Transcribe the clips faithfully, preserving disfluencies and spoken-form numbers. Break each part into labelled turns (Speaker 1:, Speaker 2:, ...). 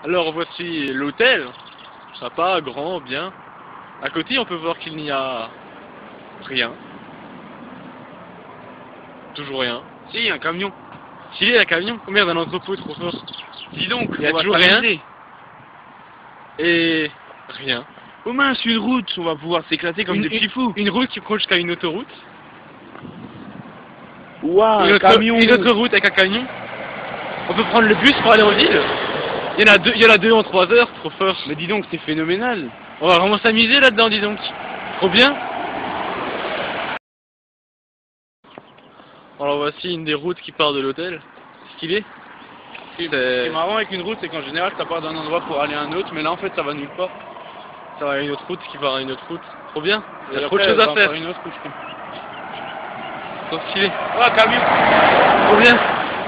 Speaker 1: Alors voici l'hôtel, sympa, grand, bien. À côté on peut voir qu'il n'y a rien. Toujours rien.
Speaker 2: Si, un camion.
Speaker 1: Si, il y a un camion, combien d'un entrepôt trop fort.
Speaker 2: Dis donc,
Speaker 1: il y a
Speaker 2: on va
Speaker 1: toujours rien.
Speaker 2: s'amuser.
Speaker 1: Et rien.
Speaker 2: Oh mince, une route, on va pouvoir s'éclater comme
Speaker 1: une,
Speaker 2: des petits
Speaker 1: une,
Speaker 2: fous.
Speaker 1: Une route qui prend jusqu'à une autoroute.
Speaker 2: Ouah,
Speaker 1: une,
Speaker 2: un
Speaker 1: autre,
Speaker 2: camion.
Speaker 1: une autre route avec un camion. On peut prendre le bus pour aller en ville. Il y en a deux, il y en a deux en trois heures, trop fort.
Speaker 2: Mais dis donc, c'est phénoménal.
Speaker 1: On va vraiment s'amuser là-dedans, dis donc. Trop bien. Alors voici une des routes qui part de l'hôtel. C'est stylé.
Speaker 2: Ce qui est marrant avec une route, c'est qu'en général, ça part d'un endroit pour aller à un autre, mais là, en fait, ça va nulle part.
Speaker 1: Ça va à une autre route qui va à une autre route. Trop bien. Il y a
Speaker 2: Et
Speaker 1: trop de
Speaker 2: après,
Speaker 1: choses à
Speaker 2: va
Speaker 1: faire.
Speaker 2: par une autre route, je crois.
Speaker 1: Trop stylé.
Speaker 2: Oh, un camion.
Speaker 1: Trop bien.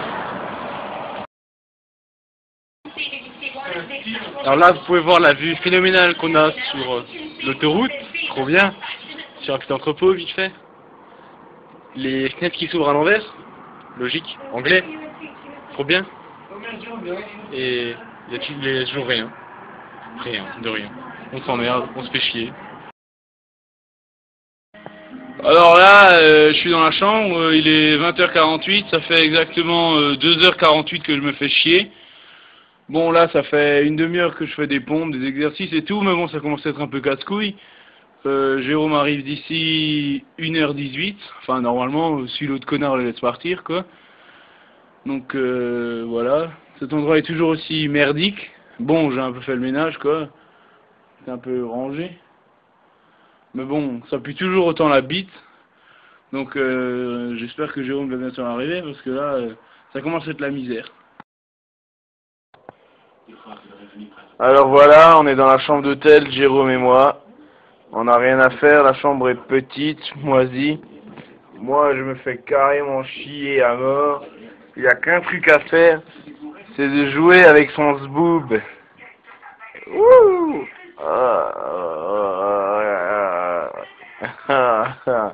Speaker 1: Alors là, vous pouvez voir la vue phénoménale qu'on a sur euh, l'autoroute. Trop bien. Sur un petit entrepôt, vite fait. Les fenêtres qui s'ouvrent à l'envers. Logique. Anglais. Trop bien. Et il y a toujours rien. Rien, de rien. On s'emmerde, on se fait chier.
Speaker 2: Alors là, euh, je suis dans la chambre, euh, il est vingt heures quarante-huit, ça fait exactement euh, deux heures quarante-huit que je me fais chier. Bon là, ça fait une demi-heure que je fais des pompes, des exercices et tout, mais bon, ça commence à être un peu casse-couille. Euh, Jérôme arrive d'ici une heure dix-huit, enfin normalement, si l'autre connard le laisse partir, quoi. Donc euh, voilà, cet endroit est toujours aussi merdique. Bon, j'ai un peu fait le ménage, quoi. C'est un peu rangé. Mais bon, ça pue toujours autant la bite. Donc euh, j'espère que Jérôme va bientôt arriver, parce que là, euh, ça commence à être la misère.
Speaker 3: Alors voilà, on est dans la chambre d'hôtel, Jérôme et moi. On n'a rien à faire, la chambre est petite, moisie. Moi, je me fais carrément chier à mort. Il n'y a qu'un truc à faire, c'est de jouer avec son zboob. Wouh! Ah, ah, ah, ah,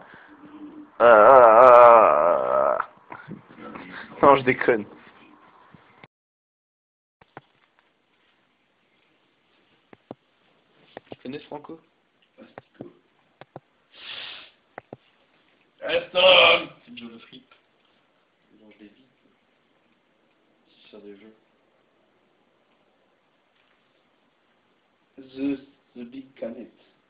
Speaker 3: ah. Non, je déconne.
Speaker 1: Tu connais ce Franco?
Speaker 2: Aston!
Speaker 1: C'est Joe le Fripp. Il mange des vies. C'est sur des jeux.
Speaker 2: The, the Big Canet.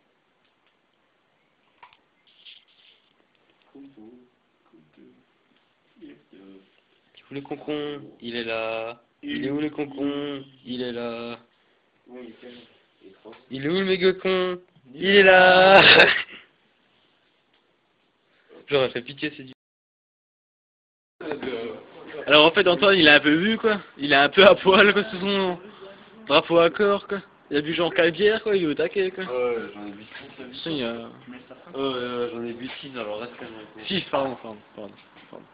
Speaker 1: Tu voulais concon? Il est là. Il est où le concon? Il est là. Il est où le méga con? Il est là. J'aurais fait pitié, c'est du... Alors en fait Antoine il a un peu vu quoi. Il est un peu à poil quoi sous son drapeau à corps quoi. Il a bu genre quatre bières quoi, il est au taquet quoi.
Speaker 4: Ouais, j'en ai bu six.
Speaker 1: Si, euh...
Speaker 4: Euh, j'en ai bu six, alors reste quand même.
Speaker 1: six, pardon, pardon, pardon. pardon.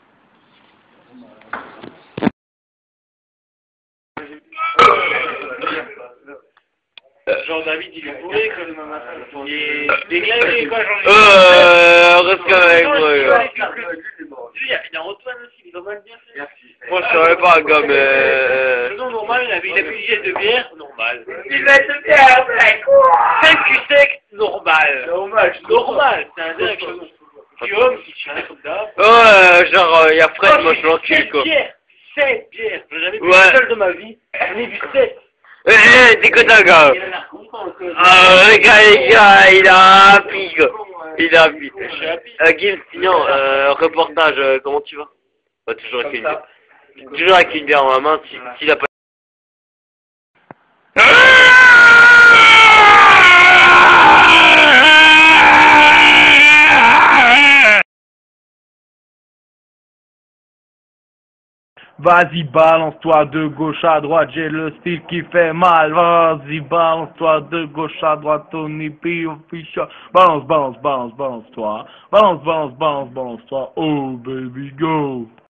Speaker 4: Jean David, il est bourré comme maman. Il est déglingué quoi, Jean David.
Speaker 3: Euh, reste quand même, ouais.
Speaker 4: Il y a, il y a Antoine aussi, il va mal bien fait.
Speaker 3: Moi, je savais pas, gars, mais...
Speaker 4: Non, normal, il avait il a bu une dizaine de bière, normal.
Speaker 5: Il va se faire, c'est quoi?
Speaker 4: cinq cul sec, normal.
Speaker 5: Normal, je
Speaker 4: Normal, c'est un dingue. Guillaume, il tirait comme d'hab.
Speaker 3: Ouais, genre, il y a Fred, moi, je l'encule, quoi.
Speaker 4: sept bières, sept bières. J'ai jamais bu
Speaker 3: Ouais.
Speaker 4: une seule de ma vie. J'en ai bu sept.
Speaker 3: Eh, eh, t'es content, gars.
Speaker 4: Il en a content, que...
Speaker 3: Ah, le gars, les gars, il a happy, quoi. Il a happy.
Speaker 4: Je suis happy.
Speaker 3: Euh, Gims, sinon, euh, reportage, euh, comment tu vas? Bah, toujours avec une bière. Toujours avec une bière en la main, s'il si, si a pas...
Speaker 6: Vas-y, balance-toi de gauche à droite, j'ai le style qui fait mal. Vas-y, balance-toi de gauche à droite, Tony P. official. Balance, balance, balance, balance-toi. Balance, balance, balance, balance-toi. Oh, baby, go.